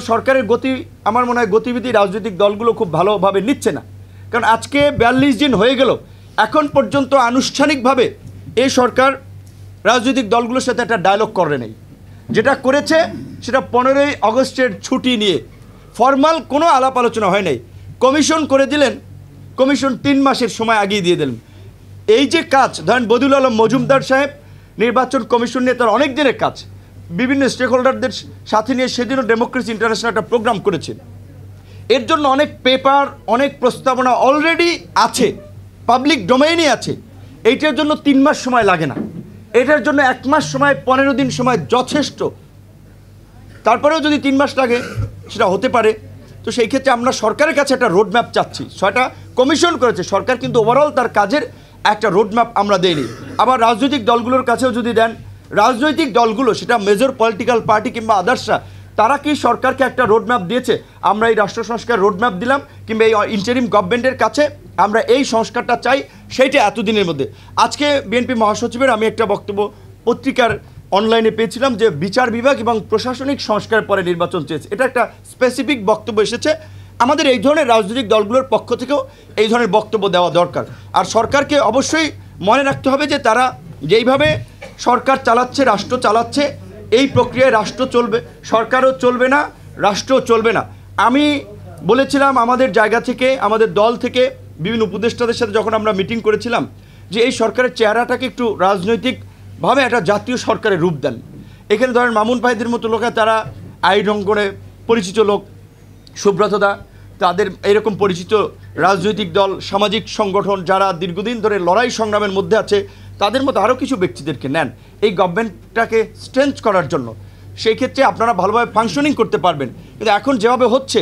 সরকারের গতি আমার মনে হয় গতিবিধি রাজনৈতিক দলগুলো খুব ভালোভাবে নিচ্ছে না, কারণ আজকে 42 দিন হয়ে গেল, এখন পর্যন্ত আনুষ্ঠানিকভাবে এই সরকার রাজনৈতিক দলগুলোর সাথে একটা ডায়লগ করে নেই। যেটা করেছে সেটা 15ই আগস্টের ছুটি নিয়ে ফর্মাল কোনো আলাপ আলোচনা হয় নাই। কমিশন করে দিলেন, কমিশন 3 মাসের সময় আগিয়ে দিয়ে দিলেন। এই যে কাজ, ধরেন বদিউল আলম মজুমদার সাহেব নির্বাচন কমিশন নিয়ে তার অনেক দিনের কাজ, বিভিন্ন স্টেক হোল্ডারদের সাথে নিয়ে সেদিনও ডেমোক্রেসি ইন্টারন্যাশনাল একটা প্রোগ্রাম করেছেন। এর জন্য অনেক পেপার, অনেক প্রস্তাবনা অলরেডি আছে, পাবলিক ডোমেইনে আছে। এইটার জন্য 3 মাস সময় লাগে না, এটার জন্য 1 মাস সময়, 15 দিন সময় যথেষ্ট। তারপরেও যদি 3 মাস লাগে সেটা হতে পারে। তো সেই ক্ষেত্রে আমরা সরকারের কাছে একটা রোডম্যাপ চাচ্ছি। সেটা কমিশন করেছে সরকার, কিন্তু ওভারঅল তার কাজের একটা রোডম্যাপ আমরা দেইনি। আবার রাজনৈতিক দলগুলোর কাছেও যদি দেন, রাজনৈতিক দলগুলো সেটা মেজর পলিটিক্যাল পার্টি কিংবা আদার্সরা, তারা কি সরকারকে একটা রোডম্যাপ দিয়েছে? আমরা এই রাষ্ট্র সংস্কার রোডম্যাপ দিলাম, কিংবা এই ইন্টারিম গভর্নমেন্টের কাছে আমরা এই সংস্কারটা চাই, সেইটা এতদিনের মধ্যে। আজকে বিএনপি মহাসচিবের আমি একটা বক্তব্য পত্রিকার অনলাইনে পেয়েছিলাম যে বিচার বিভাগ এবং প্রশাসনিক সংস্কারের পরে নির্বাচন চেয়েছে। এটা একটা স্পেসিফিক বক্তব্য এসেছে। আমাদের এই ধরনের রাজনৈতিক দলগুলোর পক্ষ থেকেও এই ধরনের বক্তব্য দেওয়া দরকার। আর সরকারকে অবশ্যই মনে রাখতে হবে যে তারা যেইভাবে সরকার চালাচ্ছে, রাষ্ট্র চালাচ্ছে, এই প্রক্রিয়ায় রাষ্ট্র চলবে, সরকারও চলবে না, রাষ্ট্রও চলবে না। আমি বলেছিলাম আমাদের জায়গা থেকে, আমাদের দল থেকে বিভিন্ন উপদেষ্টাদের সাথে যখন আমরা মিটিং করেছিলাম, যে এই সরকারের চেহারাটাকে একটু রাজনৈতিকভাবে একটা জাতীয় সরকারের রূপ দেন। এখানে ধরেন মামুন ভাইদের মতো লোক, তারা আইন অঙ্গনে পরিচিত লোক, সুব্রতদা, তাদের এরকম পরিচিত রাজনৈতিক দল, সামাজিক সংগঠন যারা দীর্ঘদিন ধরে লড়াই সংগ্রামের মধ্যে আছে, তাদের মতো আরও কিছু ব্যক্তিদেরকে নেন এই গভর্নমেন্টটাকে স্ট্রেংথ করার জন্য। সেই ক্ষেত্রে আপনারা ভালোভাবে ফাংশনিং করতে পারবেন। কিন্তু এখন যেভাবে হচ্ছে,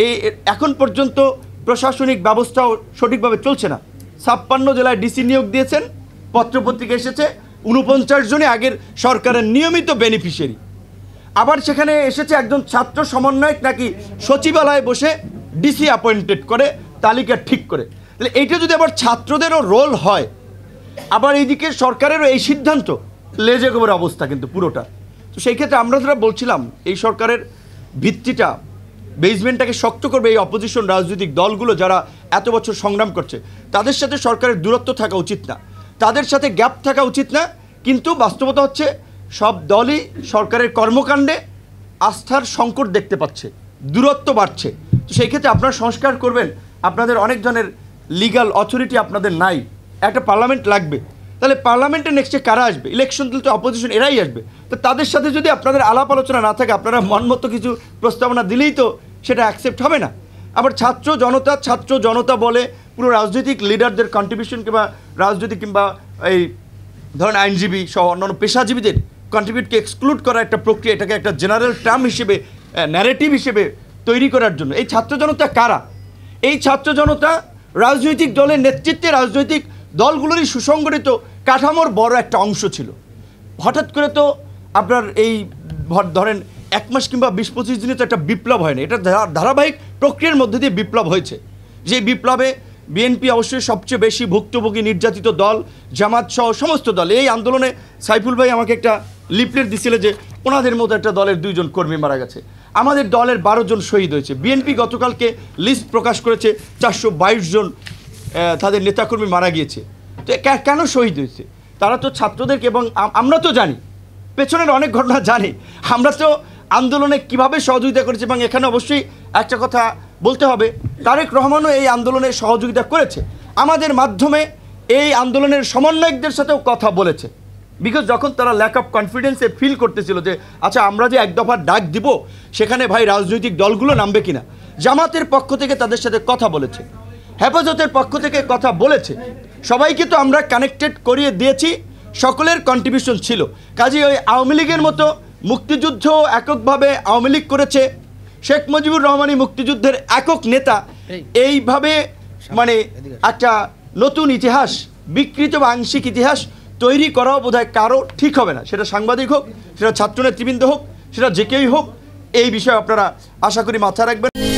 এখন পর্যন্ত প্রশাসনিক ব্যবস্থাও সঠিকভাবে চলছে না। 56 জেলায় ডিসি নিয়োগ দিয়েছেন, পত্রপত্রিকা এসেছে 49 জনই আগের সরকারের নিয়মিত বেনিফিশিয়ারি। আবার সেখানে এসেছে একজন ছাত্র সমন্বয়ক নাকি সচিবালয়ে বসে ডিসি অ্যাপয়েন্টেড করে, তালিকা ঠিক করে। তাহলে এইটা যদি আবার ছাত্রদেরও রোল হয়, আবার এইদিকে সরকারেরও এই সিদ্ধান্ত, লেজে গোবর অবস্থা কিন্তু পুরোটা। তো সেই ক্ষেত্রে আমরা যারা বলছিলাম এই সরকারের ভিত্তিটা, বেসমেন্টটাকে শক্ত করবে এই অপোজিশন রাজনৈতিক দলগুলো যারা এত বছর সংগ্রাম করছে, তাদের সাথে সরকারের দূরত্ব থাকা উচিত না, তাদের সাথে গ্যাপ থাকা উচিত না। কিন্তু বাস্তবতা হচ্ছে সব দলই সরকারের কর্মকাণ্ডে আস্থার সংকট দেখতে পাচ্ছে, দূরত্ব বাড়ছে। তো সেই ক্ষেত্রে আপনারা সংস্কার করবেন, আপনাদের অনেক জনের লিগ্যাল অথরিটি আপনাদের নাই, একটা পার্লামেন্ট লাগবে। তাহলে পার্লামেন্টে নেক্সটে কারা আসবে? ইলেকশন দিলে তো অপোজিশন এরাই আসবে। তো তাদের সাথে যদি আপনাদের আলাপ আলোচনা না থাকে, আপনারা মনমতো কিছু প্রস্তাবনা দিলেই তো সেটা অ্যাকসেপ্ট হবে না। আবার ছাত্র জনতা বলে পুরো রাজনৈতিক লিডারদের কন্ট্রিবিউশন, কিংবা রাজনৈতিক কিংবা এই ধরেন আইনজীবী সহ অন্যান্য পেশাজীবীদের কন্ট্রিবিউটকে এক্সক্লুড করা একটা প্রক্রিয়া, এটাকে একটা জেনারেল টার্ম হিসেবে, ন্যারেটিভ হিসেবে তৈরি করার জন্য এই ছাত্র জনতা কারা? এই ছাত্র জনতা রাজনৈতিক দলের নেতৃত্বে রাজনৈতিক দলগুলোরই সুসংগঠিত কাঠামোর বড় একটা অংশ ছিল। হঠাৎ করে তো আপনার এই ধরেন 1 মাস কিংবা 20-25 দিনে তো একটা বিপ্লব হয়নি, এটা ধারাবাহিক প্রক্রিয়ার মধ্যে দিয়ে বিপ্লব হয়েছে। যে বিপ্লবে বিএনপি অবশ্যই সবচেয়ে বেশি ভুক্তভোগী নির্যাতিত দল, জামাত সহ সমস্ত দল। এই আন্দোলনে সাইফুল ভাই আমাকে একটা লিফলেট দিছিল যে ওনাদের মতো একটা দলের 2 জন কর্মী মারা গেছে, আমাদের দলের 12 জন শহীদ হয়েছে। বিএনপি গতকালকে লিস্ট প্রকাশ করেছে 422 জন তাদের নেতাকর্মী মারা গিয়েছে। তো কেন শহীদ হয়েছে? তারা তো ছাত্রদেরকে, এবং আমরা তো জানি পেছনের অনেক ঘটনা জানি, আমরা তো আন্দোলনে কিভাবে সহযোগিতা করেছি। এবং এখানে অবশ্যই একটা কথা বলতে হবে, তারেক রহমানও এই আন্দোলনে সহযোগিতা করেছে, আমাদের মাধ্যমে এই আন্দোলনের সমন্বয়কদের সাথেও কথা বলেছে। বিকজ যখন তারা ল্যাক অফ কনফিডেন্সে ফিল করতেছিল যে আচ্ছা আমরা যে 1 দফা ডাক দিব, সেখানে ভাই রাজনৈতিক দলগুলো নামবে কিনা, জামাতের পক্ষ থেকে তাদের সাথে কথা বলেছে, হেফাজতের পক্ষ থেকে কথা বলেছে, সবাইকে তো আমরা কানেক্টেড করিয়ে দিয়েছি, সকলের কন্ট্রিবিউশন ছিল। কাজেই ওই আওয়ামী লীগের মতো মুক্তিযুদ্ধ এককভাবে আওয়ামী লীগ করেছে, শেখ মুজিবুর রহমানই মুক্তিযুদ্ধের একক নেতা, এইভাবে মানে একটা নতুন ইতিহাস, বিকৃত বা আংশিক ইতিহাস তৈরি করাও বোধহয় কারো ঠিক হবে না। সেটা সাংবাদিক হোক, সেটা ছাত্র নেতৃবৃন্দ হোক, সেটা যে কেউই হোক, এই বিষয়ে আপনারা আশা করি মাথায় রাখবেন।